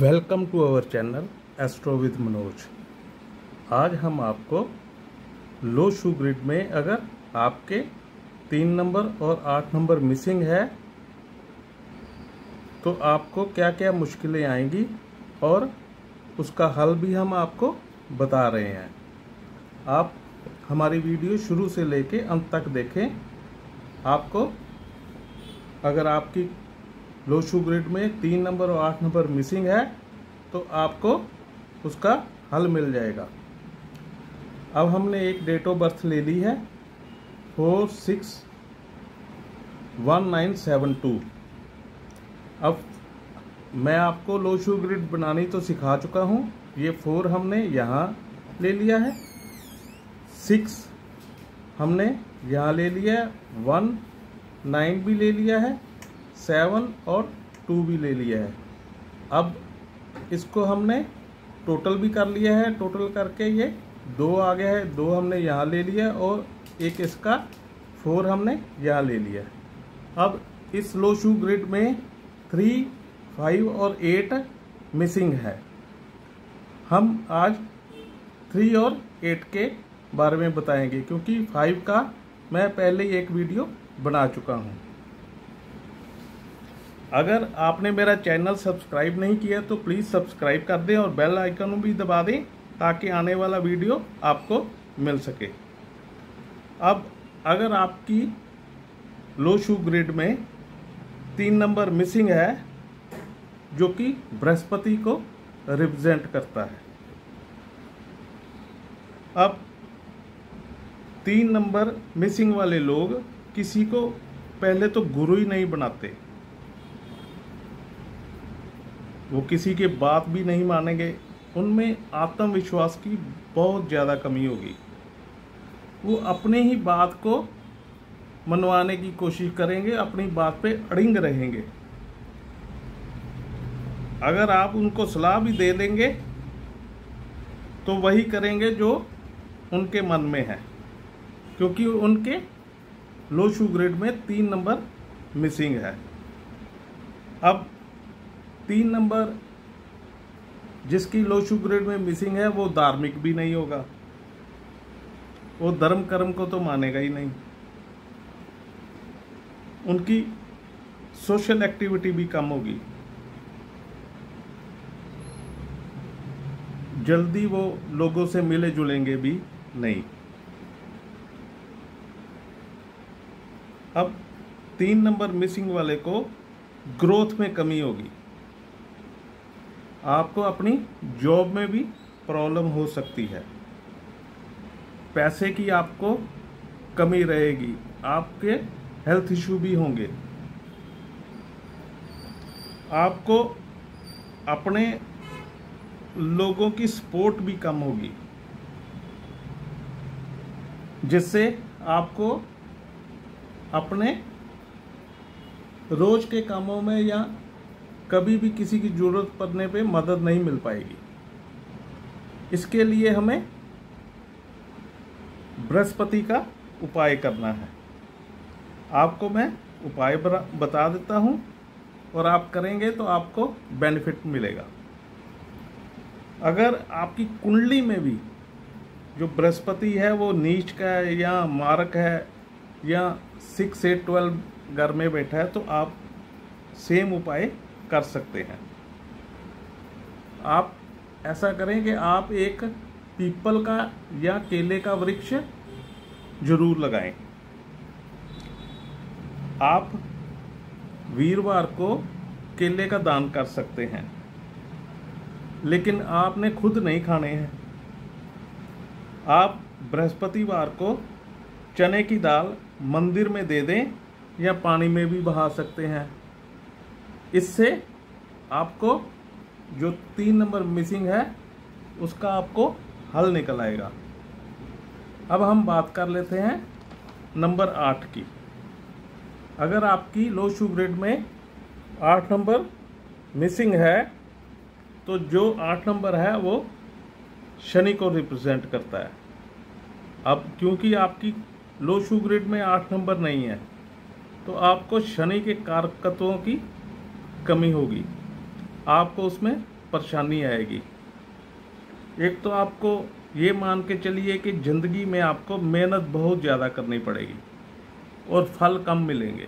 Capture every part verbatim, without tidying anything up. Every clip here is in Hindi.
Welcome to our channel astro with Manoj. आज हम आपको लो शू ग्रिड में अगर आपके तीन नंबर और आठ नंबर मिसिंग है तो आपको क्या क्या मुश्किलें आएंगी और उसका हल भी हम आपको बता रहे हैं। आप हमारी वीडियो शुरू से लेके अंत तक देखें। आपको अगर आपकी लो शू ग्रिड में तीन नंबर और आठ नंबर मिसिंग है तो आपको उसका हल मिल जाएगा। अब हमने एक डेट ऑफ बर्थ ले ली है four six one nine seven two. अब मैं आपको लो शू ग्रिड बनानी तो सिखा चुका हूँ। ये फोर हमने यहाँ ले लिया है, सिक्स हमने यहाँ ले लिया है, वन नाइन भी ले लिया है, सेवन और टू भी ले लिया है। अब इसको हमने टोटल भी कर लिया है। टोटल करके ये दो आ गया है, दो हमने यहाँ ले लिया और एक इसका फोर हमने यहाँ ले लिया है। अब इस लो शू ग्रिड में थ्री फाइव और एट मिसिंग है। हम आज थ्री और एट के बारे में बताएंगे क्योंकि फाइव का मैं पहले ही एक वीडियो बना चुका हूँ। अगर आपने मेरा चैनल सब्सक्राइब नहीं किया तो प्लीज़ सब्सक्राइब कर दें और बेल आइकन भी दबा दें ताकि आने वाला वीडियो आपको मिल सके। अब अगर आपकी लो शू ग्रिड में तीन नंबर मिसिंग है जो कि बृहस्पति को रिप्रेजेंट करता है। अब तीन नंबर मिसिंग वाले लोग किसी को पहले तो गुरु ही नहीं बनाते, वो किसी के बात भी नहीं मानेंगे। उनमें आत्मविश्वास की बहुत ज़्यादा कमी होगी। वो अपने ही बात को मनवाने की कोशिश करेंगे, अपनी बात पे अड़िंग रहेंगे। अगर आप उनको सलाह भी दे देंगे तो वही करेंगे जो उनके मन में है, क्योंकि उनके लो शू ग्रिड में तीन नंबर मिसिंग है। अब तीन नंबर जिसकी लो शू ग्रिड में मिसिंग है वो धार्मिक भी नहीं होगा, वो धर्म कर्म को तो मानेगा ही नहीं। उनकी सोशल एक्टिविटी भी कम होगी, जल्दी वो लोगों से मिले जुलेंगे भी नहीं। अब तीन नंबर मिसिंग वाले को ग्रोथ में कमी होगी। आपको अपनी जॉब में भी प्रॉब्लम हो सकती है, पैसे की आपको कमी रहेगी, आपके हेल्थ इशू भी होंगे। आपको अपने लोगों की सपोर्ट भी कम होगी, जिससे आपको अपने रोज के कामों में या कभी भी किसी की जरूरत पड़ने पे मदद नहीं मिल पाएगी। इसके लिए हमें बृहस्पति का उपाय करना है। आपको मैं उपाय बता देता हूं और आप करेंगे तो आपको बेनिफिट मिलेगा। अगर आपकी कुंडली में भी जो बृहस्पति है वो नीच का है या मारक है या सिक्स से ट्वेल्व घर में बैठा है तो आप सेम उपाय कर सकते हैं। आप ऐसा करें कि आप एक पीपल का या केले का वृक्ष जरूर लगाएं। आप वीरवार को केले का दान कर सकते हैं, लेकिन आपने खुद नहीं खाने हैं। आप बृहस्पतिवार को चने की दाल मंदिर में दे दें या पानी में भी बहा सकते हैं। इससे आपको जो तीन नंबर मिसिंग है उसका आपको हल निकल आएगा। अब हम बात कर लेते हैं नंबर आठ की। अगर आपकी लो शू ग्रिड में आठ नंबर मिसिंग है तो जो आठ नंबर है वो शनि को रिप्रेजेंट करता है। अब क्योंकि आपकी लो शू ग्रिड में आठ नंबर नहीं है तो आपको शनि के कारकत्वों की कमी होगी, आपको उसमें परेशानी आएगी। एक तो आपको ये मान के चलिए कि ज़िंदगी में आपको मेहनत बहुत ज़्यादा करनी पड़ेगी और फल कम मिलेंगे।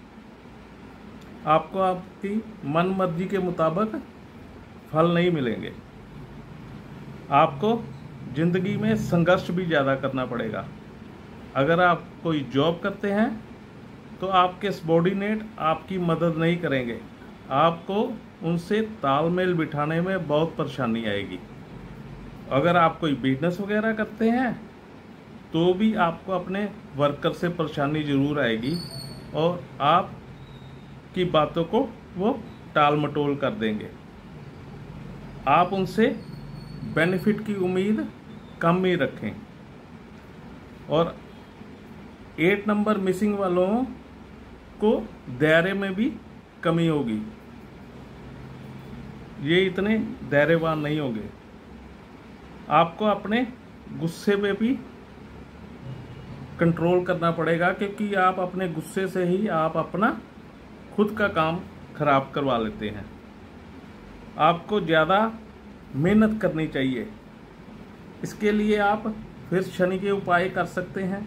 आपको आपकी मन मर्जी के मुताबिक फल नहीं मिलेंगे। आपको ज़िंदगी में संघर्ष भी ज़्यादा करना पड़ेगा। अगर आप कोई जॉब करते हैं तो आपके सबॉर्डिनेट आपकी मदद नहीं करेंगे, आपको उनसे तालमेल बिठाने में बहुत परेशानी आएगी। अगर आप कोई बिजनेस वगैरह करते हैं तो भी आपको अपने वर्कर से परेशानी ज़रूर आएगी और आप की बातों को वो टाल मटोल कर देंगे। आप उनसे बेनिफिट की उम्मीद कम ही रखें। और एट नंबर मिसिंग वालों को दायरे में भी कमी होगी, ये इतने दायरेवान नहीं होंगे। आपको अपने गुस्से पे भी कंट्रोल करना पड़ेगा, क्योंकि आप अपने गुस्से से ही आप अपना खुद का काम खराब करवा लेते हैं। आपको ज़्यादा मेहनत करनी चाहिए। इसके लिए आप फिर शनि के उपाय कर सकते हैं।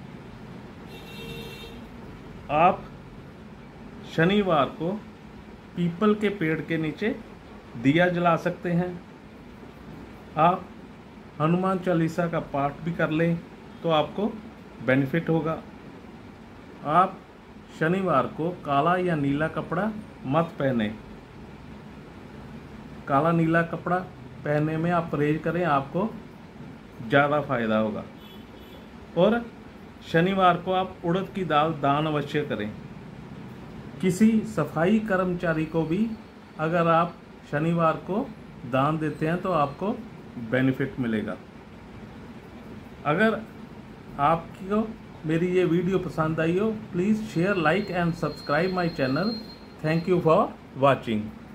आप शनिवार को पीपल के पेड़ के नीचे दिया जला सकते हैं। आप हनुमान चालीसा का पाठ भी कर लें तो आपको बेनिफिट होगा। आप शनिवार को काला या नीला कपड़ा मत पहने। काला नीला कपड़ा पहनने में आप परहेज करें, आपको ज़्यादा फायदा होगा। और शनिवार को आप उड़द की दाल दान अवश्य करें। किसी सफाई कर्मचारी को भी अगर आप शनिवार को दान देते हैं तो आपको बेनिफिट मिलेगा। अगर आपको मेरी ये वीडियो पसंद आई हो, please share, like and subscribe my channel. Thank you for watching.